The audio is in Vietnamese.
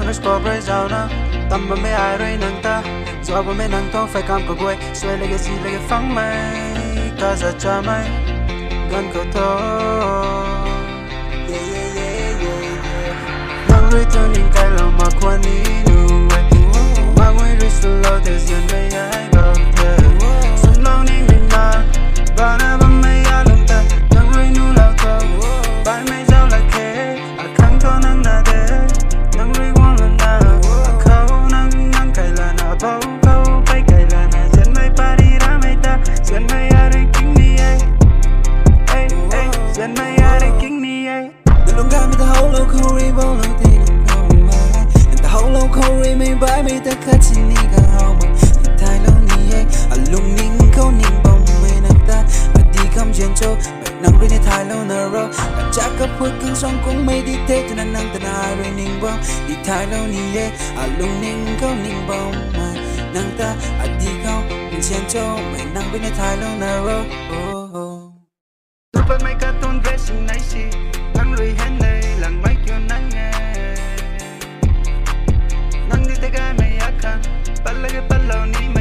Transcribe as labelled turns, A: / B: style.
A: explore break down na tâm mà mấy ai rồi nàng ta do bố mấy nàng có phải cam có quay xoay lại cái gì lại cái phăng mây ta giờ cha mây gần cầu thô nàng rồi tôi nhìn cái lòng mà quan ý nu vậy mà người rồi solo lâu thế duyên mấy ai gặp thế sung long đi mình mà và na bấm mấy ai lòng ta nàng rồi nu lao thâu bài mấy dao là khé à khăng có nàng na thế nàng rồi quăng lần na à khâu nàng cái là na bao câu bay cái là na duyên mấy ba đi ra mấy ta duyên mấy ai đi kinh đi ai duyên mấy ai đi kinh đi ai đừng gạt mình ta hậu lâu không đi bao lâu thì đừng không mai ta hậu lâu không đi mấy bãi mấy ta khát xin đi cả hậu mà thay lâu ni ai à lung ninh câu ninh bông mấy nàng ta à đi cầm chuyện châu mấy nàng đi thay lâu nở rồi à chắc cấp phút cứng song cũng mấy đi thế cho nên nàng ta na rồi ninh bông đi thay lâu ni ai à lung ninh câu ninh bông mấy nàng ta à đi câu chuyện châu mấy nàng đi thay lâu nở rồi tôi mấy cái tôn vẽ sinh này xí nàng lùi hết này lặng mấy kiểu nàng nghe nàng đi tới cái mày ác khăn bắt lấy cái bắt lâu ní